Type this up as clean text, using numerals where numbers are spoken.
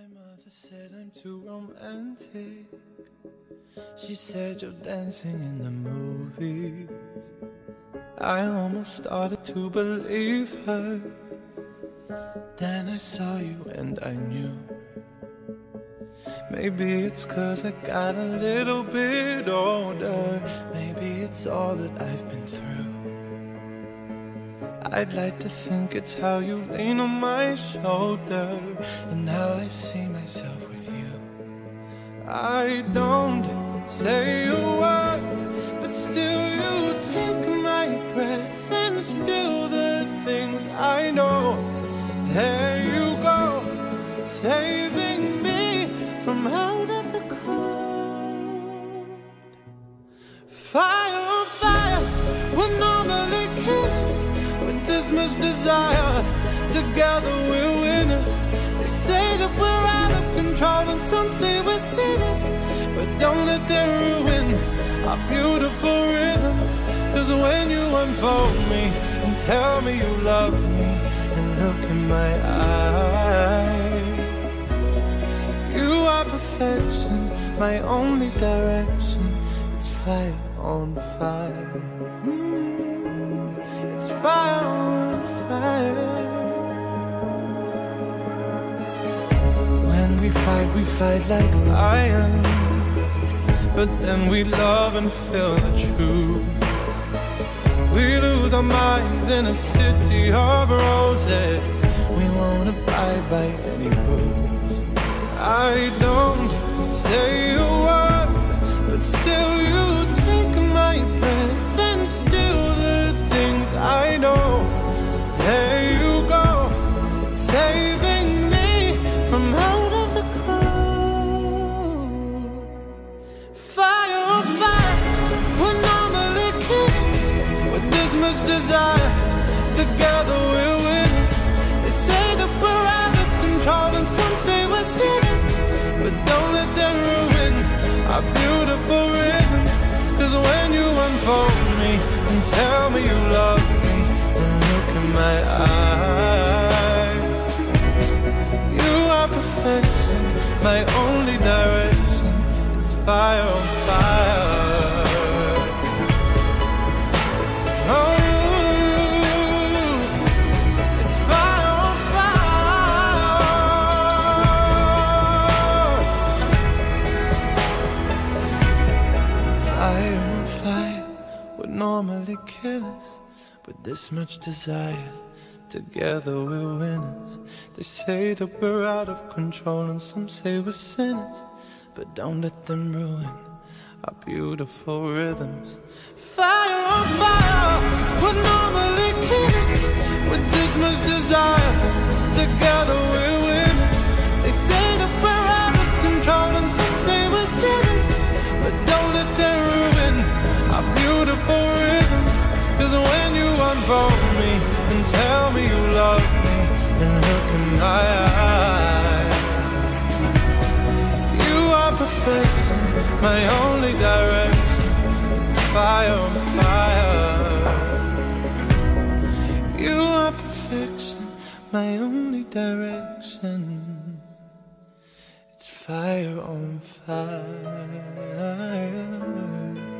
My mother said I'm too romantic. She said you're dancing in the movies. I almost started to believe her. Then I saw you and I knew. Maybe it's 'cause I got a little bit older. Maybe it's all that I've been through. I'd like to think it's how you lean on my shoulder and how I see myself with you. I don't say a word, but still you take my breath, and still the things I know. There you go, saving me from out of the cold. Fire on fire, we're normally killers. With this much desire, together we're winners. They say that we're out of control and some say we're sinners, but don't let them ruin our beautiful rhythms. 'Cause when you unfold me and tell me you love me and look in my eyes, you are perfection, my only direction. It's fire on fire. It's fire on fire. When we fight like lions, but then we love and feel the truth. We lose our minds in a city of roses. We won't abide by any rules. I don't say a word, but still you take my breath, and still the things I know. There you go, saving me from out of the cold. Fire on fire, we're normally kids. With this much desire, together we're winners. They say that we're out of control and some say we're sinners, but don't let them ruin our beautiful rhythms. 'Cause when you unfold me and tell me you love me and look in my eyes, you are perfection, my only direction. It's fire on fire. Oh, it's fire on fire. Fire on fire, we're normally killers. With this much desire, together we're winners. They say that we're out of control and some say we're sinners, but don't let them ruin our beautiful rhythms. Fire on fire, we're normally kids. With this much desire, together we're winners. They say that we're out of control and some say we're sinners, but don't let them ruin our beautiful rhythms. 'Cause when you unfold me and tell me you love me and look in my eyes, you are perfection, my only direction. It's fire on fire. You are perfection, my only direction. It's fire on fire.